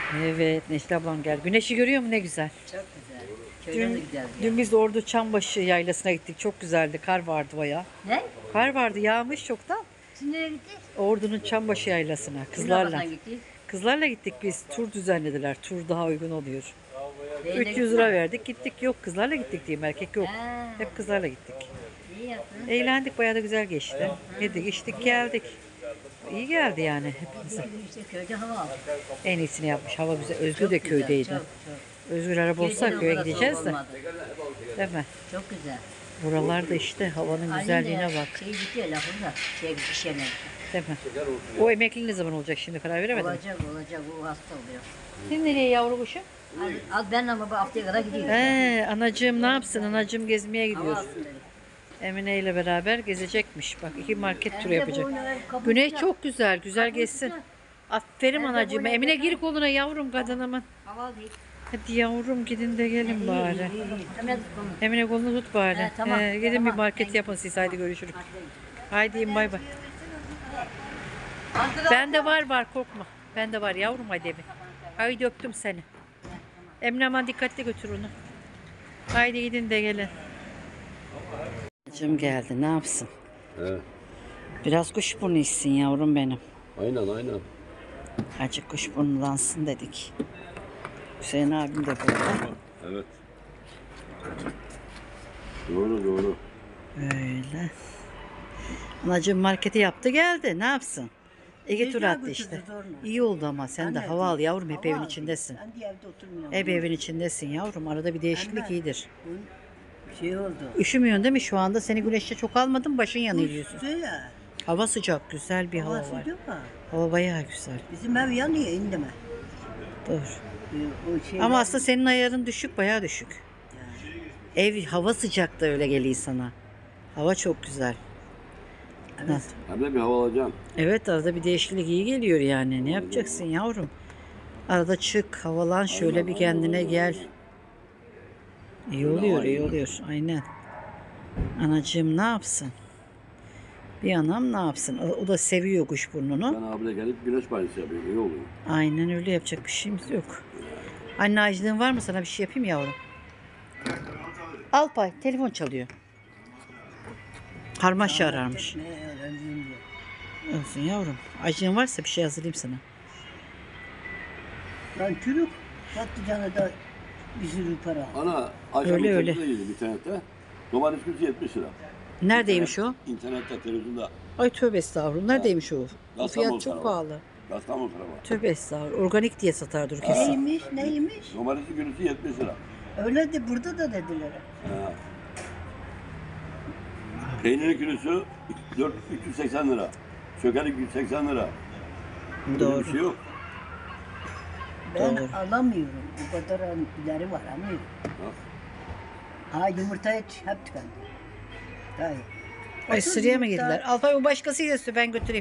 Evet, Neşe ablam gel. Güneşi görüyor mu ne güzel. Çok güzel. Köyden de güzel. Dün biz Ordu Çambaşı yaylasına gittik. Çok güzeldi. Kar vardı bayağı. Ne? Kar vardı, yağmış çoktan. Şimdi nereye gittik? Ordu'nun Çambaşı yaylasına kızlarla. Kızlarla gittik biz. Tur düzenlediler. Tur daha uygun oluyor. 300 lira verdik. Gittik. Yok kızlarla gittik diyeyim. Erkek yok. Hep kızlarla gittik. İyi yaptın. Eğlendik. Bayağı da güzel geçti. Yedik, içtik, geldik. İyi geldi yani hepimize. İşte köyde hava aldık. En iyisini yapmış. Hava güzel. Özgür de köydeydi. Çok. Özgür araba olsa köye gideceğiz de. Değil mi? Çok güzel. Buralarda işte havanın güzelliğine bak. Şey gidiyor lafını da. İşemedi. Değil mi? O emekli ne zaman olacak şimdi karar veremedim. Olacak. O hasta oluyor. Sen nereye yavru kuşum? Al ben ama bu haftaya kadar gidiyorum. Anacığım ne yapsın? Anacığım gezmeye gidiyor. Hava alsın dedik. Emine ile beraber gezecekmiş. Bak 2 market turu yapacak. Güneş çok güzel. Güzel gezsin. Aferin anacığım. Emine gir koluna yavrum kadınımın. Hava değil. Hadi yavrum gidin de gelin bari. İyi. Emine kolunu tut bari. Tamam, Gidin bir tamam. market yapın siz. Haydi görüşürüz. Haydi bay bay. Bende var korkma. Bende var yavrum hadi bir. Haydi öptüm seni. Emine aman dikkatli götür onu. Haydi gidin de gelin. Acım geldi ne yapsın? Evet. Biraz kuşburnu içsin yavrum benim. Aynen. Acık kuşburnulansın dedik. Hüseyin abim de burada. Evet. Doğru. Öyle. Anacığım marketi yaptı geldi. Ne yapsın? Ege tur attı işte. İyi oldu ama sen de hava al yavrum. Hep evin içindesin. Ben de evde oturmuyorum. Hep evin içindesin yavrum. Arada bir değişiklik iyidir. Şey oldu. Üşümüyorsun değil mi şu anda? Seni güneşte çok almadın başın yanıyor diyorsun. Ya. Hava sıcak, güzel bir hava var. Sıcak ha. Hava bayağı güzel. Bizim ev yanıyor indime. Dur. O şey Ama aslında senin ayarın düşük, bayağı düşük. Ev hava sıcak da öyle geliyor sana. Hava çok güzel. Evet. Hem de bir hava alacağım. Evet arada bir değişiklik iyi geliyor yani. Ne yapacaksın yavrum? Arada çık, havalan şöyle bir kendine gel. İyi oluyor. Aynen. Anacığım ne yapsın? Bir anam ne yapsın? O da seviyor kuşburnunu. Ben abile gelip güneş banyosu yapıyor. İyi oluyor. Aynen öyle yapacak bir şeyimiz yok. Anne acılığın var mı sana bir şey yapayım yavrum? Al pay telefon çalıyor. Harmaş ararmış. Ne öğrendiğim diyor. Olsun yavrum. Acılığın varsa bir şey hazırlayayım sana. Lan çürük patlıcanı da bir sürü para. Ana akşam Öyle. internette yedim internette. Domates kilosu 70 lira. Neredeymiş o? İnternette, televizyonda. Ay tövbe estağfurullah. Neredeymiş o? O Kastamonu fiyat çok tarafı. pahalı. Kastamonu tarafı. Tövbe estağfurullah. Organik diye satardır kesin. Neymiş? Domatesin kilosu 70 lira. Öyle de burada da dediler. Ha. Peynirin kilosu 380 lira. Çökelik 180 lira. Böyle Doğru. bir şey yok. Ben Doğru. alamıyorum. Bu kadar ileri var alamıyorum. Bak. Ha yumurta hep tükendi. Hayır. Ay 30 sıraya mı yumurta- girdiler? Alpay o başkasıyla istiyor ben götüreyim.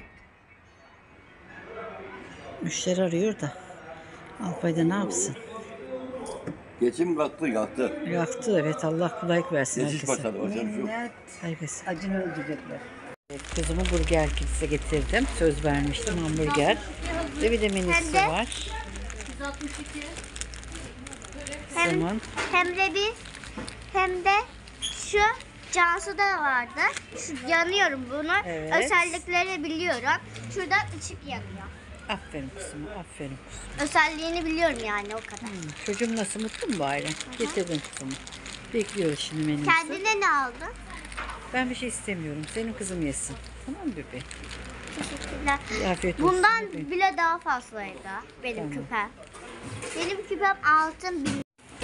Müşteri arıyor da. Alpay da ne yapsın? Geçim kalktı. Yaktı evet Allah kolaylık versin Geçiş herkese. başladı. Başka bir şey yok. Minnet Herkese. acını öldürecekler. Evet, kızımı burger kilise getirdim. Söz vermiştim hamburger. Ve bir de menüsü var. 162. Kızımın. Hem de şu Cansu'da vardı. Şu yanıyorum bunu. Evet. Özellikleri biliyorum. Şuradan ışık yanıyor. Aferin kızıma aferin kızım. Özelliğini biliyorum yani o kadar. Çocuğum nasıl mutlu mu bari? Getirdim kızımı. Bekliyoruz şimdi menüsü. Kendine ne aldın? Ben bir şey istemiyorum. Senin kızım yesin. Tamam mı bebeğim? Teşekkürler. Afiyet olsun. Bundan bebeğim. bile daha fazlaydı benim küpem. Benim küpem altın bin.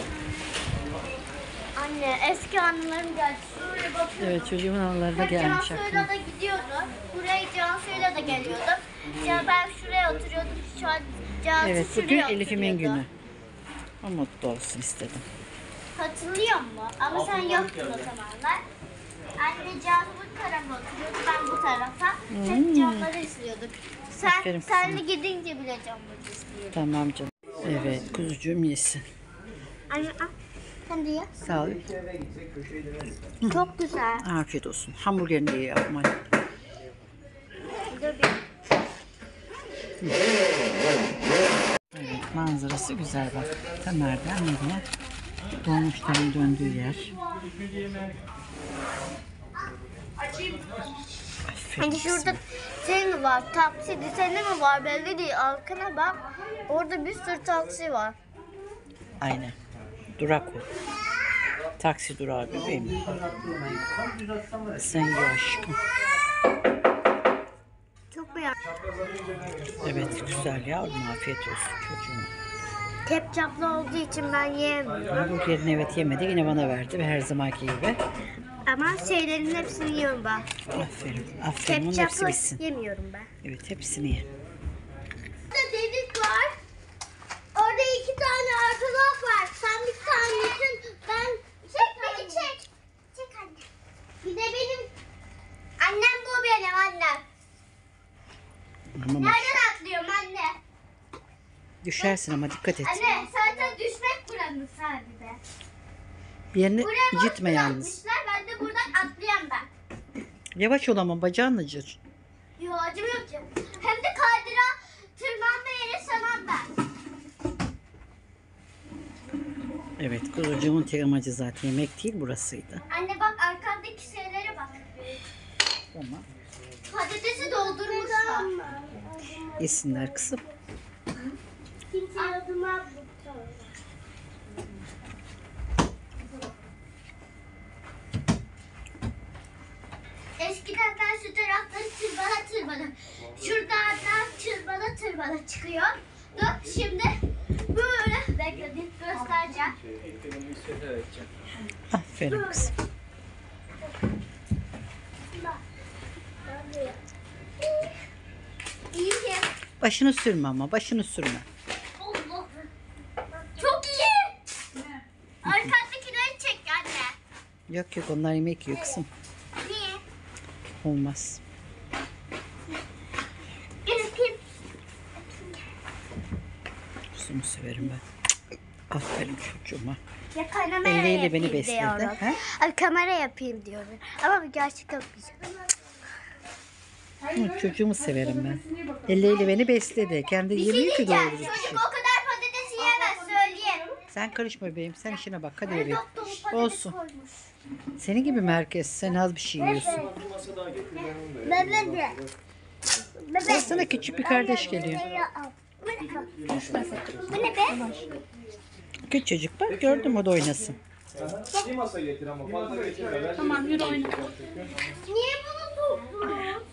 Anne eski anılarım geldi. Şuraya bakıyorum. Evet çocuğumun anıları da Hep gelmiş Cansu'yla aklıma. da gidiyordum. Buraya Cansu'yla da geliyordum. Ya ben şuraya oturuyordum. Şu an Cansu Evet bugün şuraya Elif'imin oturuyordu. günü. O mutlu olsun istedim. Hatırlıyor musun? Ama sen yoktun o zamanlar. Anne Cansu bu tarafa oturuyordu. Ben bu tarafa. Hep camları izliyorduk. Aferin Senle gidince bile camları izliyorduk. Tamam canım. Evet kuzucuğum yesin. Anne al. Sen de ye. Sağ ol. Çok güzel. Afiyet olsun. Hamburgerini de ye yapma. Bir de bir- Evet Manzarası güzel bak. Tamer'den nereye? Dolmuşların döndüğü yer. Hani şurada şey mi var? Taksi düzeni mi var? Belli değil. Arkana bak. Orada bir sürü taksi var. Aynen. Durak o. Taksi durağı bebeğim. Sen ye aşkım. Çok beğendim. Evet güzel yavrum, afiyet olsun çocuğum. Ketçaplı olduğu için ben yiyemiyorum. Hamburgerini evet yemedi, yine bana verdi ve her zamanki gibi. Ama şeylerin hepsini yiyorum ben. Aferin. Aferin, onun hepsi Ketçaplı bitsin. yemiyorum ben. Evet, hepsini ye. Burada delik var. Orada 2 tane arkalak var. Sen bir tanesin. Ben çek. Çek anne. Bir de benim annem, bu benim annem. Ama Nereden atlıyorum anne? düşersin ama dikkat et. Anne zaten düşmek buranın sadece. Bir yerini Buraya boş gitme yalnız. bırakmışlar. Ben de buradan atlayayım ben. Yavaş ol ama, bacağın acır. Yo, acımıyor ki. Hem de kaydıra tırmanma yeri sanam ben. Evet, kuzucuğumun tek amacı zaten yemek değil, burasıydı. Anne bak, arkandaki şeylere bak. Tamam. Patatesi doldurmuşlar. Yesinler kızım. Kimse yardıma Eskiden ben şu taraftan tırmala. Şuradan da tırmala çıkıyor. Şimdi böyle bekledim, göstereceğim. Aferin kızım. İyi ki. Başını sürme ama, başını sürme. Allah. Çok iyi. Arkandakileri çek anne. Yok onlar yemek yiyor kızım. Niye? Olmaz. Öpeyim. Kuzumu severim ben. Aferin çocuğuma. Ya kamera Elleriyle beni yapayım besledi. diyorum. He? Ay, kamera yapayım diyorum. Ama bir gerçek yapmayacağım. Hı, çocuğumu severim ben. Elleriyle beni besledi. Kendi yemiyor ki doğru düzgün bir Çocuk şey. o kadar patates yiyemez, söyleyeyim. Sen karışma bebeğim. Sen işine bak. Hadi bebeğim. Dop dolu patates Olsun. koymuş. Senin gibi mi herkes? Sen az bir şey yiyorsun. Bebe. Bak sana küçük bir kardeş geliyor. Bu ne be? Küçücük bak, gördüm, o da oynasın. Bir masa getir ama fazla getirme. Niye bunu tuttun?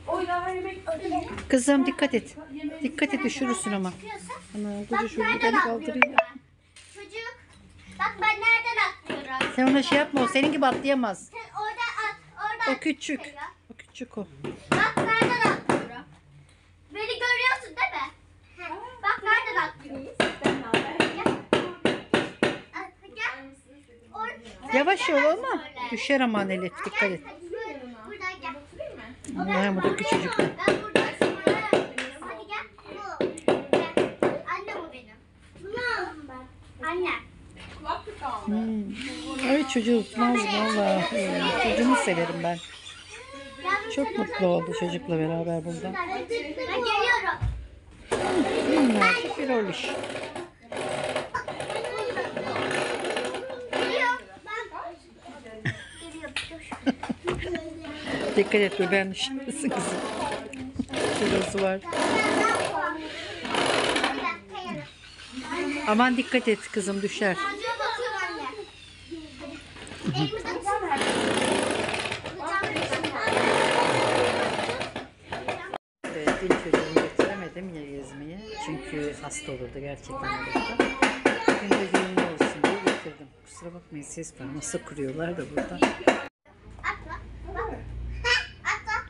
Kızım dikkat et. Dikkat et, düşürürsün ama. Ana kuzu şu beni kaldırıyor. Çocuk. Bak ben nereden atlıyorum? Sen ona şey yapma, o senin gibi atlayamaz. Sen orada at. Orada O küçük. at. O küçük o. Bak nereden atlıyorum? Beni görüyorsun değil mi? Bak nereden atlıyorum? Gel. Gel. Yavaş ol ama düşer aman Elif, dikkat et. Buradan gel. Allah'ım, bu da küçücük. Ben buradan sonra yapıyorum. Hadi gel. Bu. Gel. Anne bu benim. Bunu aldım ben. Anne. Evet, çocuğu tutmaz valla. Çocuğumu severim ben. Çok mutlu oldu çocukla beraber burada. Ben geliyorum. Minnacık bir oluş. Geliyorum. Ben geliyorum. Dikkat et, bebeğin düşmesin kızım. Şurası var. Aman dikkat et kızım, düşer. Çocuğa bakıyorum anne. Elimde tutamıyorum. Evet, dün çocuğumu götüremedim ya gezmeye. Çünkü hasta olurdu gerçekten olurdu. Bugün de düğünlü olsun diye getirdim. Kusura bakmayın, ses var. Nasıl kuruyorlar da burada. Atla. Bak. Atla.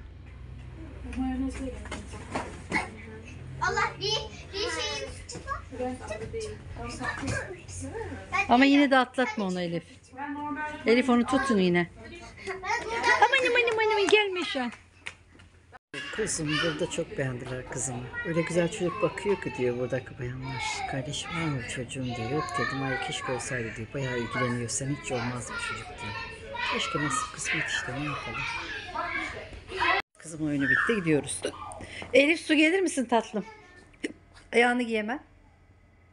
Allah bir şeyin çıkma. Ama yine de atlatma onu Elif. Elif onu tutun yine. Aman gelme şu an. Kızım burada çok beğendiler kızımı. Öyle güzel çocuk bakıyor ki diyor buradaki bayanlar. Kardeşim var mı çocuğum diyor. Yok dedim, ay keşke olsaydı diyor. Bayağı ilgileniyor, sen hiç olmaz bir çocuk diyor. Keşke nasip kısmet işte, ne yapalım. Kızım oyunu bitti, gidiyoruz. Elif su gelir misin tatlım? Ayağını giyemem.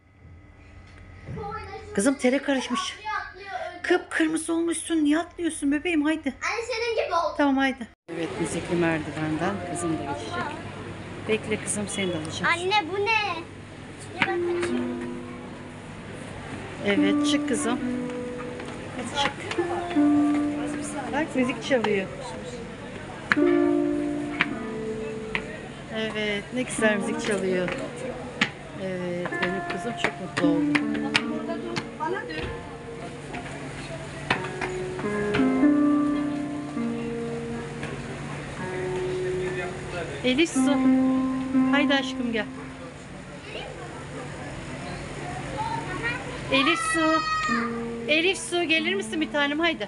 Kızım tere karışmış. Kıpkırmızı olmuşsun. Niye atlıyorsun bebeğim? Haydi. Anne senin gibi oldu. Tamam haydi. Evet, müzikli merdivenden kızım da geçecek. Bekle kızım, seni de alacağım. Anne bu ne? Ne bak açayım. Evet, çık kızım. Hadi çık. Bak müzik çalıyor. Evet, ne güzel müzik çalıyor. Evet, benim kızım çok mutlu oldu. Elif su. Haydi aşkım gel. Elif su. Elif su, gelir misin bir tanem? Haydi.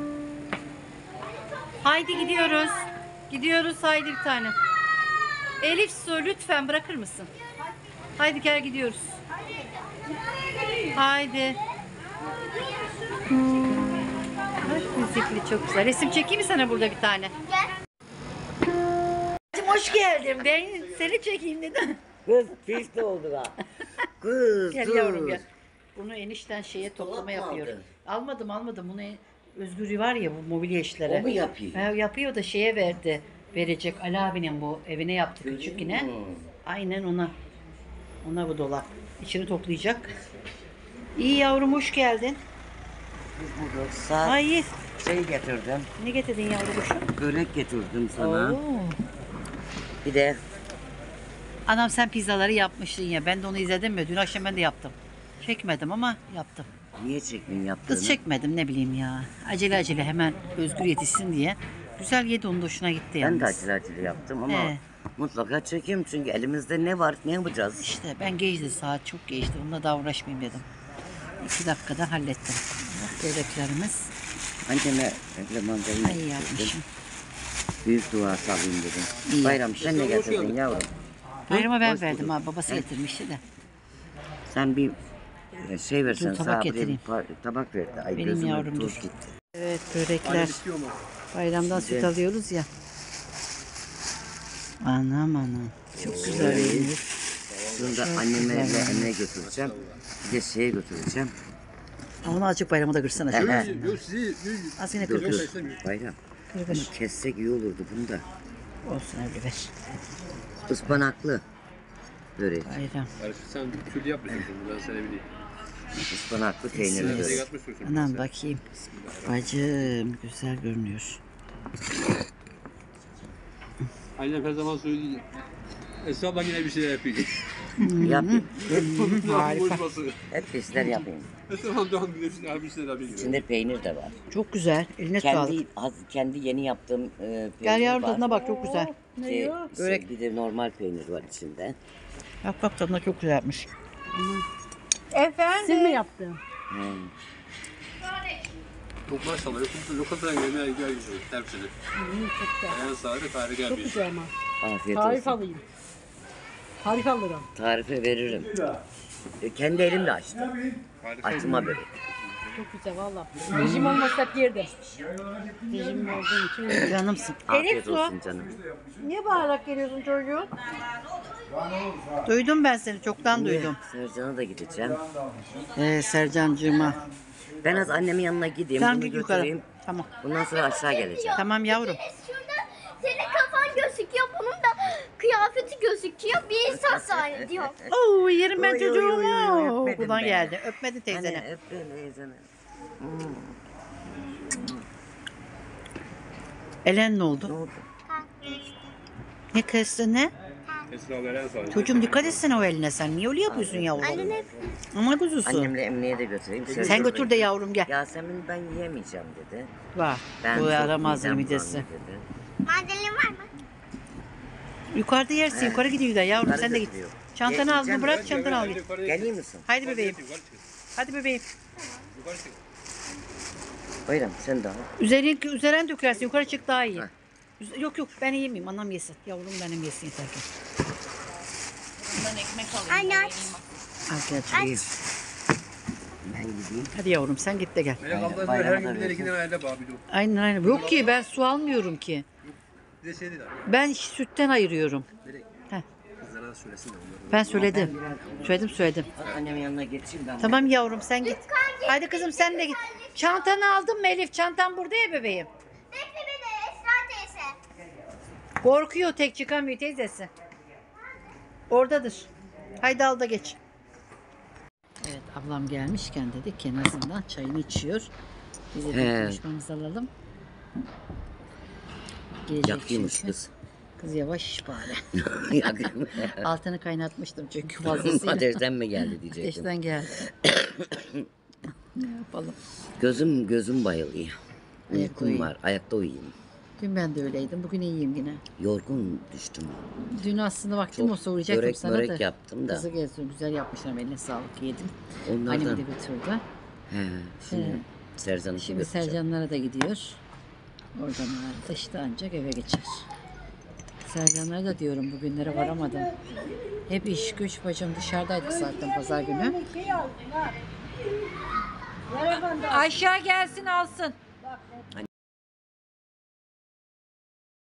Haydi gidiyoruz. Gidiyoruz, haydi bir tanem. Elif su, lütfen bırakır mısın? Haydi gel, gidiyoruz. Haydi. Bak, müzikli çok güzel. Resim çekeyim mi sana burada bir tane? Gel. Hoş geldin. Ben seni çekeyim dedim. Kız pis oldu ha. Kız Gel dur. yavrum gel. Bunu enişten şeye toplama mı yapıyor. aldın? Almadım. Bunu Özgür var ya, bu mobilya işleri. O mu yapıyor? Yapıyor da şeye verdi. Verecek Ali abinin bu evine yaptı küçük yine. Hmm. Aynen ona. Ona bu dolap. İçini toplayacak. İyi yavrum, hoş geldin. Biz burada saat Hayır. şey getirdim. Ne getirdin yavrumuşum? Börek getirdim sana. Oo. Bir de Anam sen pizzaları yapmıştın ya. Ben de onu izledim mi? Dün akşam ben de yaptım. Çekmedim ama yaptım. niye çekmeyin yaptığını? Kız çekmedim, ne bileyim ya. Acele hemen Özgür yetişsin diye. Güzel yedi, onun da hoşuna gitti yalnız. Ben de acele yaptım ama He. mutlaka çekeyim çünkü elimizde ne var, ne yapacağız? İşte ben geçti, saat çok geçti. Onunla da uğraşmayayım dedim. 2 dakikada hallettim. Bak, böreklerimiz. Anneme öyle mandalina İyi getirdim. yapmışım. Büyük dua salayım dedim. İyi Bayram sen ne getirdin yavrum? Bayrama ben Hoş verdim bulduk. ha. Babası getirmişti de. Sen bir şey versen Dur, tabak sağa buraya getireyim. tabak verdi. Ay Benim gözüme yavrum, tuz dur. gitti. Evet, börekler. Bayramdan süt alıyoruz ya. Anam. Çok güzel görünüyor. Bunu da anneme ve anneye götüreceğim. Bir de şeye götüreceğim. Onu azıcık bayrama da kırsana. He, he. Az yine Dur kır. dur. Bayram. Kır. Bunu kessek iyi olurdu bunu da. Olsun, öyle ver. Ispanaklı börek. Bayram. Sen tül yapmışsın ben sana bileyim. Ispanaklı peynirli börek. Yapmışsın. Anam bakayım. Bacım güzel görünüyor. Aynen her zaman söylediğim. Esra yine bir şeyler yapıyor. Yapayım. Harika. Hep bir şeyler yapayım. Esra doğan bir şeyler yapıyor. İçinde peynir de var. Çok güzel. Eline sağlık. Kendi yeni yaptığım peynir Gel yavrum, var. tadına bak, çok güzel. Börek. Bir de normal peynir var içinde. Bak tadına çok güzel yapmış. Efendim? Siz mi yaptın? Çok maşallah. Lokantadan yemeğe güzel gidiyor. Hepsini. Ayağın sağlığı tarihi gel bir. Güzel ama. Afiyet Tarif olsun. alayım. Tarif alırım. Tarife veririm. Kendi elimle açtım. Açma börek. Çok güzel valla. Rejim olmasa hep yerdim. Rejim olduğum için. Canımsın. Afiyet olsun canım. Niye bağırarak geliyorsun çocuğum? Duydum ben seni, çoktan duydum. Sercan'a da gideceğim. Sercancığıma. Ben az annemin yanına gideyim. Sen Bunu git yukarı. götüreyim. Tamam. Bundan sonra aşağı geleceğim. Tamam yavrum. Şurada senin kafan gözüküyor. Bunun da kıyafeti gözüküyor. Bir insan zannediyor. Oo, yerim ben Oy, oy, çocuğumu. oy, oy, öpmedim Okuldan ben. geldi. Öpmedi teyzeni. Anne öp beni teyzeni. Elen ne Ne oldu? oldu? Ne kesti ne? Esra veren sağlığı. Çocuğum dikkat etsene o eline sen. Niye öyle yapıyorsun yavrum? Anne Ama kuzusu. Annemle Emni'ye de götüreyim. Sen götür de yavrum gel. Yasemin ben yiyemeyeceğim dedi. Var. Ben Bu çok yaramazdır midem midesi. bulandı dedi. mandalin var mı? Yukarıda yersin. Yukarı gidiyor da yavrum, Yukarı sen de git. götürüyor. Çantanı al, Yiyeceğim, bırak çantanı al git. Geleyim misin? Haydi bebeğim. Hadi bebeğim. Bayram sen de al. Üzerine dökersin. Yukarı çık, daha iyi. Heh. Yok ben yemeyeyim. Anam yesin. Yavrum benim yesin yeter ki. Anne aç. Al gel. İyi. Ben gideyim. Hadi yavrum sen git de gel. Melek abla Bayramda her gün bir versin. iki tane elde bağ biliyor. Aynen. Yok ki, ben su almıyorum ki. Bir de şey değil abi. Ben sütten ayırıyorum. Melek. Heh. Kızlara söylesin de onları. Ben söyledim. Söyledim. Annemin yanına geçeyim ben. Tamam yavrum sen git. Hadi kızım sen de git. Çantanı aldın mı Elif? Çantan burada ya bebeğim. Bekle beni Esra teyze. Korkuyor, tek çıkamıyor teyzesi. Oradadır. Haydi al da geç. Evet, ablam gelmişken dedik ki en azından çayını içiyor. Biz de konuşmamızı alalım. Gelecek Yaklıymış çünkü. kız. Kız yavaş iş bari. Yaklıyım. Altını kaynatmıştım çünkü fazlasıyla. Ateşten mi geldi diyecektim. Ateşten geldi. Ne yapalım? Gözüm bayılıyor. Ayakta Uykum var. Ayakta uyuyayım. Dün ben de öyleydim. Bugün iyiyim yine. Yorgun düştüm. Dün aslında vaktim Çok olsa uğrayacaktım börek sana börek da. yaptım da. Kızı gezdim. Güzel yapmışlar. Eline sağlık yedim. Onlardan. Annemi de götürdü. He, şimdi He. Sercan'ı Şimdi götüreceğim. Sercanlara da gidiyor. Oradan da işte ancak eve geçer. Sercanlara da diyorum bugünlere varamadım. Hep iş güç bacım dışarıdaydık zaten pazar günü. Ayşe gelsin alsın.